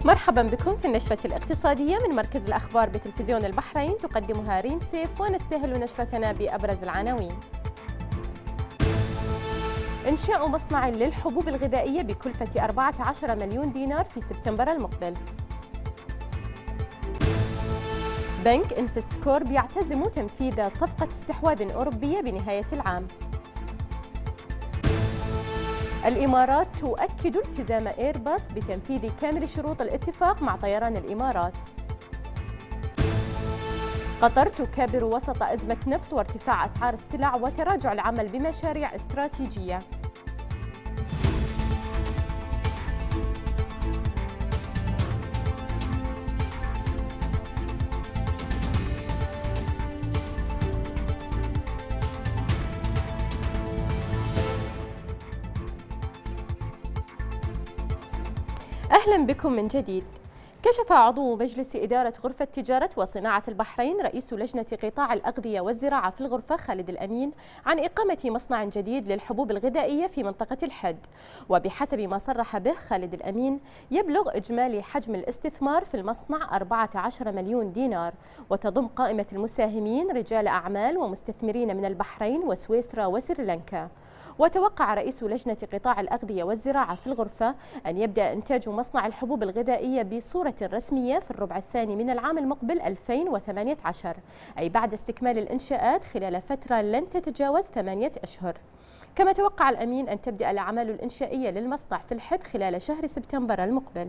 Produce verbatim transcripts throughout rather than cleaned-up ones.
مرحبا بكم في النشرة الاقتصادية من مركز الأخبار بتلفزيون البحرين، تقدمها ريم سيف، ونستهل نشرتنا بأبرز العناوين. إنشاء مصنع للحبوب الغذائية بكلفة أربعة عشر مليون دينار في سبتمبر المقبل. بنك انفستكورب يعتزم تنفيذ صفقة استحواذ أوروبية بنهاية العام. الإمارات تؤكد التزام إيرباص بتنفيذ كامل شروط الاتفاق مع طيران الإمارات. قطر تكابر وسط أزمة نفط وارتفاع أسعار السلع وتراجع العمل بمشاريع استراتيجية. أهلا بكم من جديد. كشف عضو مجلس إدارة غرفة تجارة وصناعة البحرين رئيس لجنة قطاع الأغذية والزراعة في الغرفة خالد الأمين عن إقامة مصنع جديد للحبوب الغذائية في منطقة الحد. وبحسب ما صرح به خالد الأمين يبلغ إجمالي حجم الاستثمار في المصنع أربعة عشر مليون دينار، وتضم قائمة المساهمين رجال أعمال ومستثمرين من البحرين وسويسرا وسريلانكا. وتوقع رئيس لجنة قطاع الأغذية والزراعة في الغرفة أن يبدأ إنتاج مصنع الحبوب الغذائية بصورة رسمية في الربع الثاني من العام المقبل ألفين وثمانية عشر، أي بعد استكمال الإنشاءات خلال فترة لن تتجاوز ثمانية أشهر. كما توقع الأمين أن تبدأ الأعمال الإنشائية للمصنع في الحد خلال شهر سبتمبر المقبل.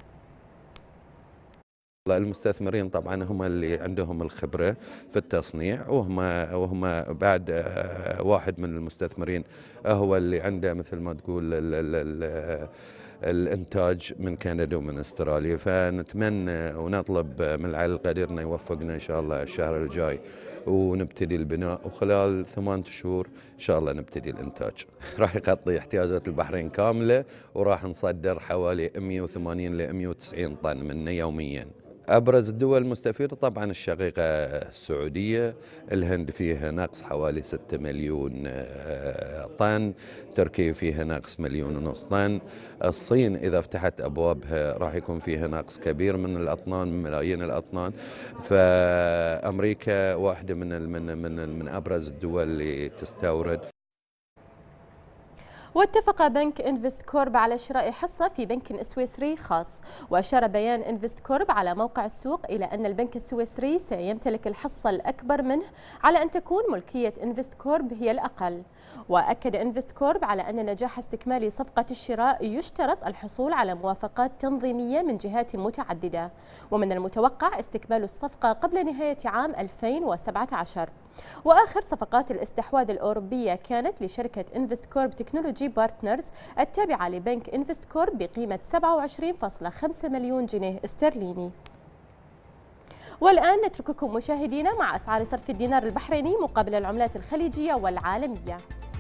المستثمرين طبعا هم اللي عندهم الخبرة في التصنيع، وهم وهم بعد واحد من المستثمرين هو اللي عنده مثل ما تقول ال ال ال الانتاج من كندا ومن استراليا. فنتمنى ونطلب من العلي القدير انه يوفقنا ان شاء الله الشهر الجاي ونبتدي البناء، وخلال ثمانية شهور ان شاء الله نبتدي الانتاج. راح يغطي احتياجات البحرين كامله، وراح نصدر حوالي مئة وثمانين ل مئة وتسعين طن منه يوميا. أبرز الدول المستفيدة طبعا الشقيقة السعودية، الهند فيها نقص حوالي ستة مليون طن، تركيا فيها نقص مليون ونص طن، الصين إذا فتحت أبوابها راح يكون فيها نقص كبير من الأطنان، من ملايين الأطنان. فأمريكا واحدة من من من من أبرز الدول اللي تستورد. واتفق بنك انفستكورب على شراء حصة في بنك سويسري خاص. وأشار بيان انفستكورب على موقع السوق إلى أن البنك السويسري سيمتلك الحصة الأكبر منه على أن تكون ملكية انفستكورب هي الأقل. وأكد انفستكورب على أن نجاح استكمال صفقة الشراء يشترط الحصول على موافقات تنظيمية من جهات متعددة، ومن المتوقع استكمال الصفقة قبل نهاية عام ألفين وسبعة عشر. وآخر صفقات الاستحواذ الأوروبية كانت لشركة انفستكورب تكنولوجي بارتنرز التابعة لبنك انفستكورب بقيمة سبعة وعشرين فاصلة خمسة مليون جنيه استرليني. والآن نترككم مشاهدينا مع أسعار صرف الدينار البحريني مقابل العملات الخليجية والعالمية.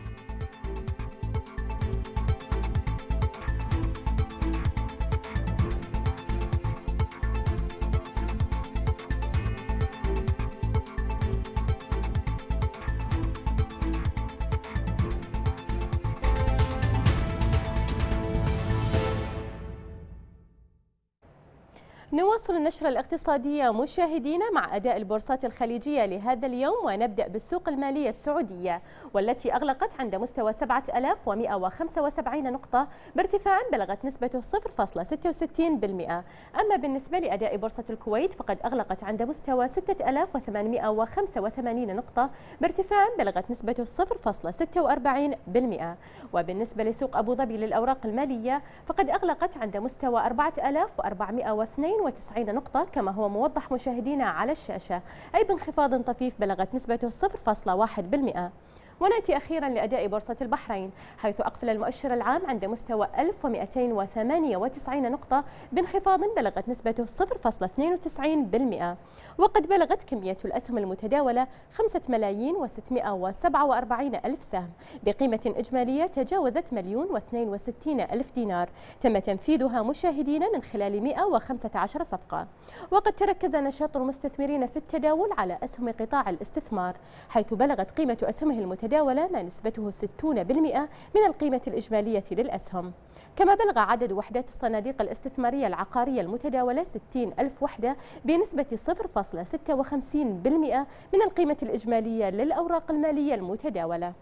نواصل النشرة الاقتصادية مشاهدينا مع أداء البورصات الخليجية لهذا اليوم، ونبدأ بالسوق المالية السعودية والتي أغلقت عند مستوى سبعة آلاف ومئة وخمسة وسبعين نقطة بارتفاع بلغت نسبته صفر فاصلة ستة وستين بالمئة. أما بالنسبة لأداء بورصة الكويت فقد أغلقت عند مستوى ستة آلاف وثمانمئة وخمسة وثمانين نقطة بارتفاع بلغت نسبته صفر فاصلة ستة وأربعين بالمئة. وبالنسبة لسوق أبو ظبي للأوراق المالية فقد أغلقت عند مستوى أربعة آلاف وأربعمئة واثنين وتسعين نقطة كما هو موضح مشاهدينا على الشاشة، أي بانخفاض طفيف بلغت نسبته صفر فاصلة واحد بالمئة. ونأتي أخيرا لأداء بورصة البحرين حيث أقفل المؤشر العام عند مستوى ألف ومئتين وثمانية وتسعين نقطة بانخفاض بلغت نسبته صفر فاصلة اثنين وتسعين بالمئة. وقد بلغت كمية الأسهم المتداولة خمسة ملايين وستمئة وسبعة وأربعين ألف سهم بقيمة إجمالية تجاوزت مليون واثنين وستين ألف دينار، تم تنفيذها مشاهدين من خلال مئة وخمسة عشر صفقة. وقد تركز نشاط المستثمرين في التداول على أسهم قطاع الاستثمار حيث بلغت قيمة أسهمه المتداولة المتداولة ما نسبته ستين بالمئة من القيمة الإجمالية للأسهم. كما بلغ عدد وحدات الصناديق الاستثمارية العقارية المتداولة ستين ألف وحدة بنسبة صفر فاصلة ستة وخمسين بالمئة من القيمة الإجمالية للأوراق المالية المتداولة.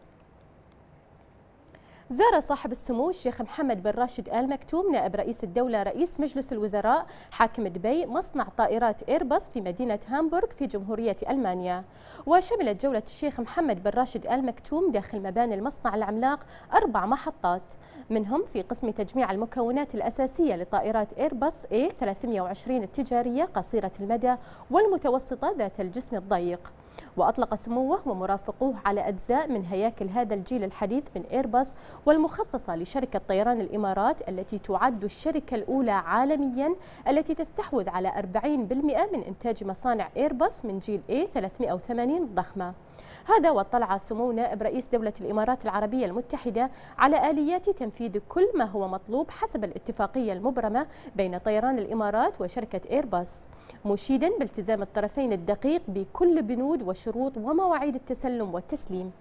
زار صاحب السمو الشيخ محمد بن راشد آل مكتوم نائب رئيس الدولة رئيس مجلس الوزراء حاكم دبي مصنع طائرات إيرباص في مدينة هامبورغ في جمهورية ألمانيا. وشملت جولة الشيخ محمد بن راشد آل مكتوم داخل مباني المصنع العملاق أربع محطات، منهم في قسم تجميع المكونات الأساسية لطائرات إيرباص إيه ثلاثمئة وعشرين التجارية قصيرة المدى والمتوسطة ذات الجسم الضيق. وأطلق سموه ومرافقوه على أجزاء من هياكل هذا الجيل الحديث من إيرباص والمخصصة لشركة طيران الإمارات التي تعد الشركة الأولى عالميا التي تستحوذ على أربعين بالمئة من إنتاج مصانع إيرباص من جيل إيه ثلاثمئة وثمانين الضخمة. هذا واطلع سمو نائب رئيس دولة الإمارات العربية المتحدة على آليات تنفيذ كل ما هو مطلوب حسب الاتفاقية المبرمة بين طيران الإمارات وشركة إيرباص، مشيدا بالتزام الطرفين الدقيق بكل بنود وشروط ومواعيد التسلم والتسليم.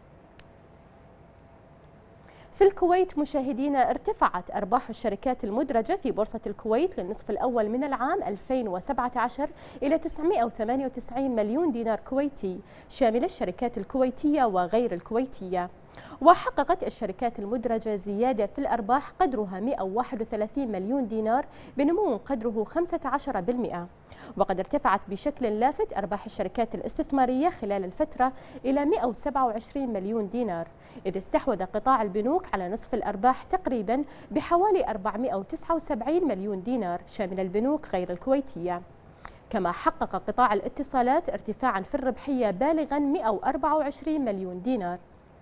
في الكويت مشاهدينا ارتفعت أرباح الشركات المدرجة في بورصة الكويت للنصف الأول من العام ألفين وسبعة عشر إلى تسعمئة وثمانية وتسعين مليون دينار كويتي، شامل الشركات الكويتية وغير الكويتية. وحققت الشركات المدرجة زيادة في الأرباح قدرها مئة وواحد وثلاثين مليون دينار بنمو قدره خمسة عشر بالمئة. وقد ارتفعت بشكل لافت أرباح الشركات الاستثمارية خلال الفترة إلى مئة وسبعة وعشرين مليون دينار، إذ استحوذ قطاع البنوك على نصف الأرباح تقريبا بحوالي أربعمئة وتسعة وسبعين مليون دينار شامل البنوك غير الكويتية. كما حقق قطاع الاتصالات ارتفاعا في الربحية بالغا مئة وأربعة وعشرين مليون دينار.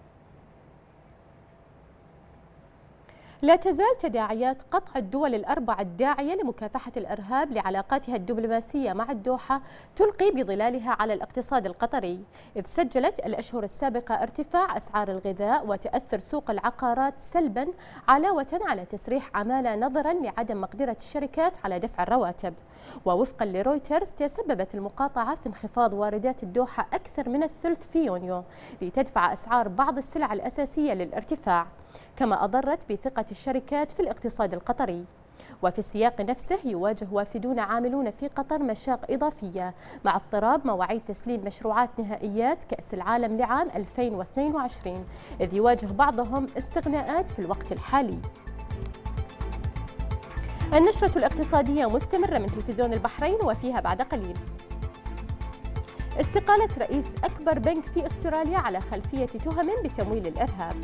لا تزال تداعيات قطع الدول الأربع الداعية لمكافحة الإرهاب لعلاقاتها الدبلوماسية مع الدوحة تلقي بظلالها على الاقتصاد القطري، إذ سجلت الأشهر السابقة ارتفاع أسعار الغذاء وتأثر سوق العقارات سلبا علاوة على تسريح عمالة نظرا لعدم مقدرة الشركات على دفع الرواتب. ووفقا لرويترز تسببت المقاطعة في انخفاض واردات الدوحة أكثر من الثلث في يونيو لتدفع أسعار بعض السلع الأساسية للارتفاع، كما أضرت بثقة الشركات في الاقتصاد القطري. وفي السياق نفسه يواجه وافدون عاملون في قطر مشاق إضافية مع اضطراب مواعيد تسليم مشروعات نهائيات كأس العالم لعام ألفين واثنين وعشرين، إذ يواجه بعضهم استغناءات في الوقت الحالي. النشرة الاقتصادية مستمرة من تلفزيون البحرين وفيها بعد قليل. استقالة رئيس أكبر بنك في أستراليا على خلفية تهم بتمويل الإرهاب.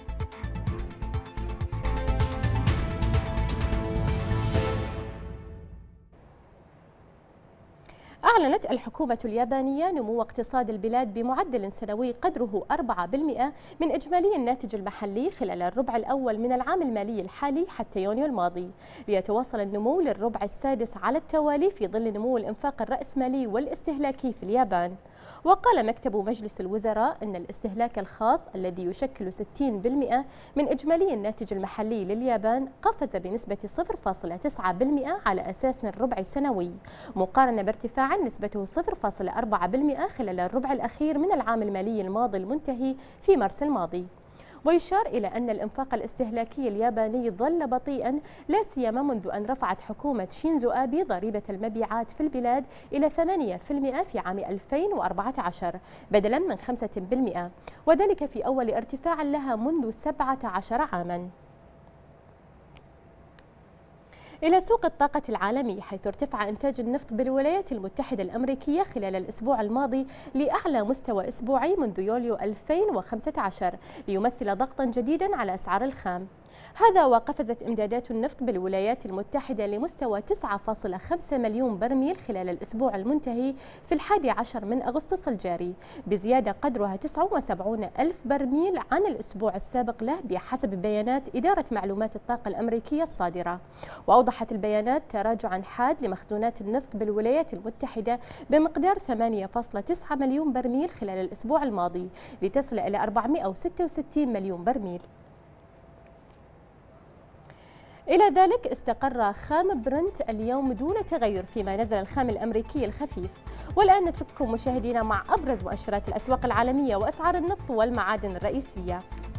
أعلنت الحكومة اليابانية نمو اقتصاد البلاد بمعدل سنوي قدره أربعة بالمئة من إجمالي الناتج المحلي خلال الربع الأول من العام المالي الحالي حتى يونيو الماضي، ليتواصل النمو للربع السادس على التوالي في ظل نمو الإنفاق الرأسمالي والاستهلاكي في اليابان. وقال مكتب مجلس الوزراء أن الاستهلاك الخاص الذي يشكل ستين بالمئة من إجمالي الناتج المحلي لليابان قفز بنسبة صفر فاصلة تسعة بالمئة على أساس ربع سنوي، مقارنة بارتفاع نسبته صفر فاصلة أربعة بالمئة خلال الربع الأخير من العام المالي الماضي المنتهي في مارس الماضي. ويشار إلى أن الإنفاق الاستهلاكي الياباني ظل بطيئا لا سيما منذ أن رفعت حكومة شينزو آبي ضريبة المبيعات في البلاد إلى ثمانية بالمئة في عام ألفين وأربعة عشر بدلا من خمسة بالمئة، وذلك في أول ارتفاع لها منذ سبعة عشر عاما. إلى سوق الطاقة العالمي، حيث ارتفع إنتاج النفط بالولايات المتحدة الأمريكية خلال الأسبوع الماضي لأعلى مستوى أسبوعي منذ يوليو ألفين وخمسة عشر ليمثل ضغطا جديدا على أسعار الخام. هذا وقفزت إمدادات النفط بالولايات المتحدة لمستوى تسعة فاصلة خمسة مليون برميل خلال الأسبوع المنتهي في الحادي عشر من أغسطس الجاري، بزيادة قدرها تسعة وسبعين ألف برميل عن الأسبوع السابق له بحسب بيانات إدارة معلومات الطاقة الأمريكية الصادرة. وأوضحت البيانات تراجعا حاد لمخزونات النفط بالولايات المتحدة بمقدار ثمانية فاصلة تسعة مليون برميل خلال الأسبوع الماضي لتصل إلى أربعمئة وستة وستين مليون برميل. إلى ذلك استقر خام برنت اليوم دون تغير، فيما نزل الخام الأمريكي الخفيف. والآن نترككم مشاهدينا مع أبرز مؤشرات الأسواق العالمية وأسعار النفط والمعادن الرئيسية.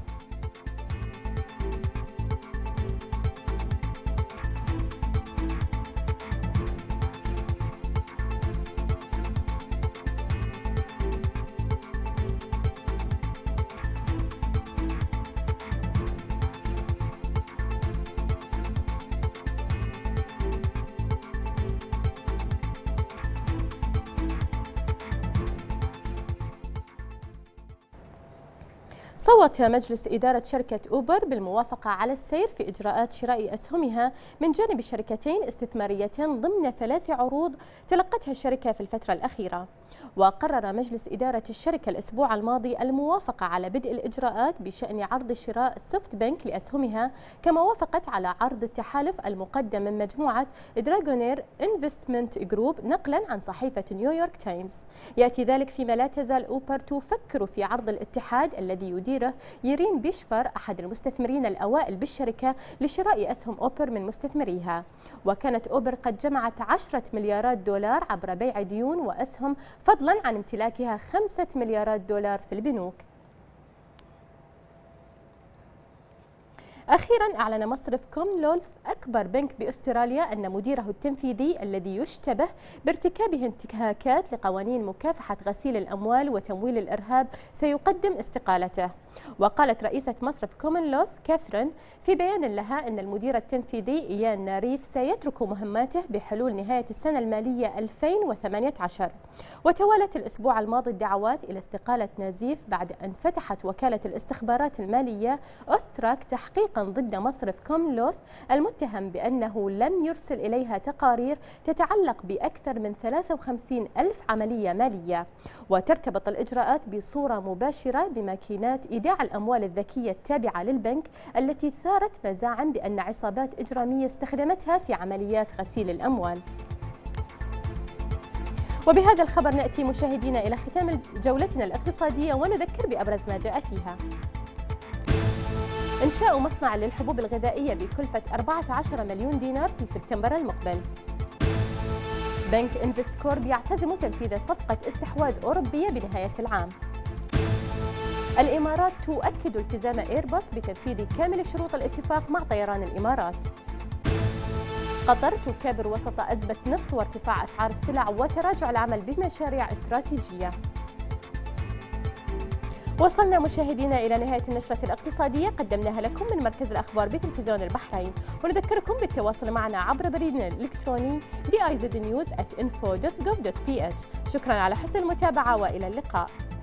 صوت مجلس إدارة شركة أوبر بالموافقة على السير في إجراءات شراء أسهمها من جانب شركتين استثماريتين ضمن ثلاث عروض تلقتها الشركة في الفترة الأخيرة. وقرر مجلس إدارة الشركة الأسبوع الماضي الموافقة على بدء الإجراءات بشأن عرض شراء سوفت بنك لأسهمها، كما وافقت على عرض التحالف المقدم من مجموعة دراغونير انفستمنت جروب نقلا عن صحيفة نيويورك تايمز. يأتي ذلك فيما لا تزال أوبر تفكر في عرض الاتحاد الذي يديره يرين بيشفر أحد المستثمرين الأوائل بالشركة لشراء أسهم أوبر من مستثمريها. وكانت أوبر قد جمعت عشرة مليارات دولار عبر بيع ديون وأسهم، فضلا عن امتلاكها خمسة مليارات دولار في البنوك. أخيرا أعلن مصرف كومنولث أكبر بنك بأستراليا أن مديره التنفيذي الذي يشتبه بارتكابه انتهاكات لقوانين مكافحة غسيل الأموال وتمويل الإرهاب سيقدم استقالته. وقالت رئيسة مصرف كومنولث كاثرين في بيان لها أن المدير التنفيذي إيان ناريف سيترك مهماته بحلول نهاية السنة المالية ألفين وثمانية عشر. وتوالت الأسبوع الماضي الدعوات إلى استقالة نازيف بعد أن فتحت وكالة الاستخبارات المالية أوستراك تحقيقا ضد مصرف كومنولث المتهم بأنه لم يرسل إليها تقارير تتعلق بأكثر من ثلاثة وخمسين ألف عملية مالية. وترتبط الإجراءات بصورة مباشرة بماكينات إيداع الأموال الذكية التابعة للبنك التي ثارت مزاعم بأن عصابات إجرامية استخدمتها في عمليات غسيل الأموال. وبهذا الخبر نأتي مشاهدينا إلى ختام جولتنا الاقتصادية ونذكر بأبرز ما جاء فيها. إنشاء مصنع للحبوب الغذائية بكلفة أربعة عشر مليون دينار في سبتمبر المقبل. بنك انفست كورب يعتزم تنفيذ صفقة استحواذ أوروبية بنهاية العام. الإمارات تؤكد التزام إيرباص بتنفيذ كامل شروط الاتفاق مع طيران الإمارات. قطر تكابر وسط أزمة نفط وارتفاع أسعار السلع وتراجع العمل بمشاريع استراتيجية. وصلنا مشاهدينا إلى نهاية النشرة الاقتصادية قدمناها لكم من مركز الأخبار بتلفزيون البحرين، ونذكركم بالتواصل معنا عبر بريدنا الإلكتروني بي آي زد نيوز آت إنفو دوت جوف دوت بي إتش. شكرا على حسن المتابعة وإلى اللقاء.